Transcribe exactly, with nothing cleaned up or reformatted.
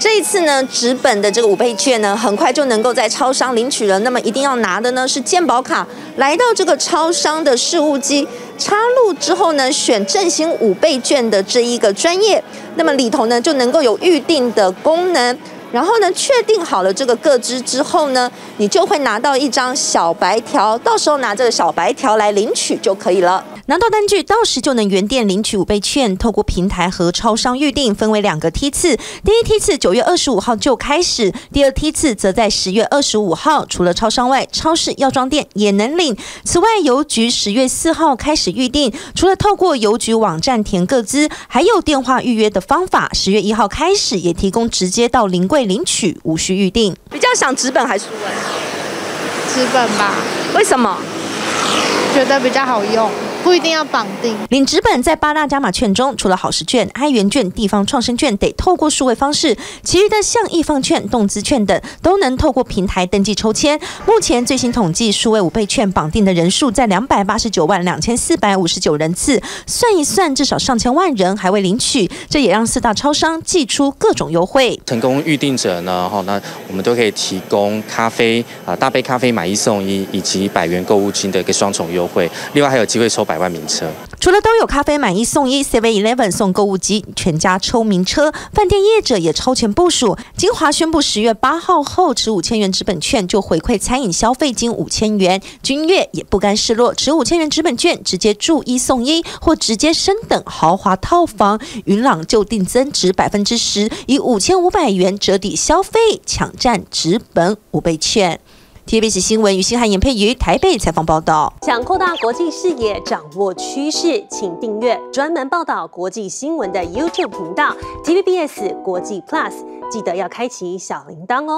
这一次呢，纸本的这个五倍券呢，很快就能够在超商领取了。那么一定要拿的呢是健保卡，来到这个超商的事务机插入之后呢，选振兴五倍券的这一个专业，那么里头呢就能够有预定的功能。然后呢，确定好了这个个资之后呢，你就会拿到一张小白条，到时候拿这个小白条来领取就可以了。拿到单据，到时就能原店领取五倍券。透过平台和超商预定，分为两个梯次。第一梯次九月二十五号就开始，第二梯次则在十月二十五号。除了超商外，超市、药妆店也能领。此外，邮局十月四号开始预定，除了透过邮局网站填个资，还有电话预约的方法。十月一号开始也提供直接到临柜领取，无需预定。比较想纸本还是数位？ 纸本吧。 为什么？ 觉得比较好用。不一定要绑定。 领纸本在八大加码券中，除了好食券、哀元券、地方创生券得透过数位方式，其余的像易放券、动资券等都能透过平台登记抽签。目前最新统计，数位五倍券绑定的人数在两百八十九万两千四百五十九人次，算一算，至少上千万人还未领取，这也让四大超商祭出各种优惠。 成功预定者呢，哈，那我们都可以提供咖啡啊，大杯咖啡买一送一，以及百元购物金的一个双重优惠。另外还有机会抽百万名车。 除了都有咖啡买一送一 ，seven eleven 送购物机，全家抽名车，饭店业者也超前部署。金华宣布十月八号后持五千元纸本券就回馈餐饮消费金五千元，君悦也不甘示弱，持五千元纸本券直接住一送一，或直接升等豪华套房。云朗就定增值百分之十，以五千五百元折抵消费，抢占纸本五倍券。T V B S 新闻于新汉、严佩瑜台北采访报道。 想扩大国际视野，掌握趋势，请订阅专门报道国际新闻的 YouTube 频道 T V B S 国际 Plus， 记得要开启小铃铛哦。